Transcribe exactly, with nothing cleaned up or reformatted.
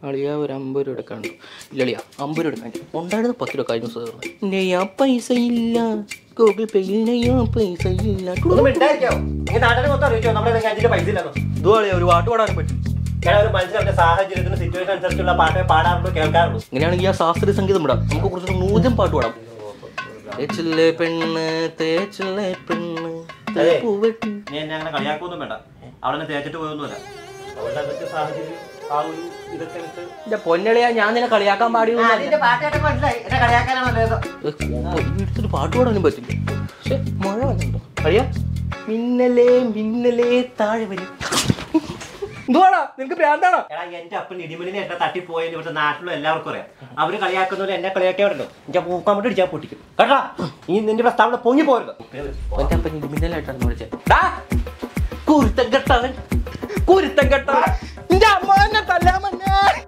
അളിയ ഒരു അമ്പത് രൂപ എടുക്കാണ്ട് ഇല്ലളിയാ അമ്പത് രൂപ എടുക്കാൻ ഉണ്ടായിരുന്നത് പത്ത് രൂപ കഴിഞ്ഞ നെയ്യാ പൈസ ഇല്ല ഗൂഗിൾ പേയിൽ നെയ്യാ പൈസ ഇല്ല ഒരു പാട്ട് പാടാനും പറ്റും സാഹചര്യത്തിന് സിറ്റുവേഷൻ അനുസരിച്ചുള്ള പാട്ട് പാടാറുള്ളൂ കേൾക്കാറുള്ളൂ. ഇങ്ങനെയാണെങ്കിൽ ആ ശാസ്ത്രീയ സംഗീതം വിടാം, നമുക്ക് കുറച്ച് നൂതൻ പാട്ട് പാടാം. തേച്ചില്ലേ പെണ്ണ് തേച്ചില്ലേ പെണ്ണ് നീ എന്നെ അങ്ങനെ കളിയാക്കൊന്നും വേണ്ട, അവിടെ തേച്ചിട്ട് പോയൊന്നുമല്ല. അവളുടെ സാഹചര്യം ആ ഒരു ഇതൊക്കെ പൊന്നളിയാ ഞാൻ നിന്നെ കളിയാക്കാൻ പാടിയ പാട്ട് പാടാനും പറ്റില്ല. പക്ഷെ മഴ വന്നുണ്ടോ കളിയാ മിന്നലേ മിന്നലേ താഴെ വരും. എന്തുവാടാ നിനക്ക് പ്രാന്താണോ? എടാ എന്റെ അപ്പൻ ഇടിമലിനെ എന്നെ തട്ടിപ്പോയെന്ന് ഇവിടുത്തെ നാട്ടിലുള്ള എല്ലാവർക്കും അറിയാം. അവര് കളിയാക്കുന്നവരെ എന്നെ കളിയാക്കിയാണല്ലോ. ഞാൻ പൂക്കാൻ വേണ്ടി ഞാൻ പൊട്ടിക്കും കേട്ടാ. ഈ നിന്റെ പ്രസ്താവന പൊങ്ങി പോരുത്. എന്റെ അപ്പൻ ഇടിമിന്നലായിട്ടാണ് വിളിച്ചത്. കുരുത്തം കെട്ടവൻ കുരുത്തം കെട്ടവൻ.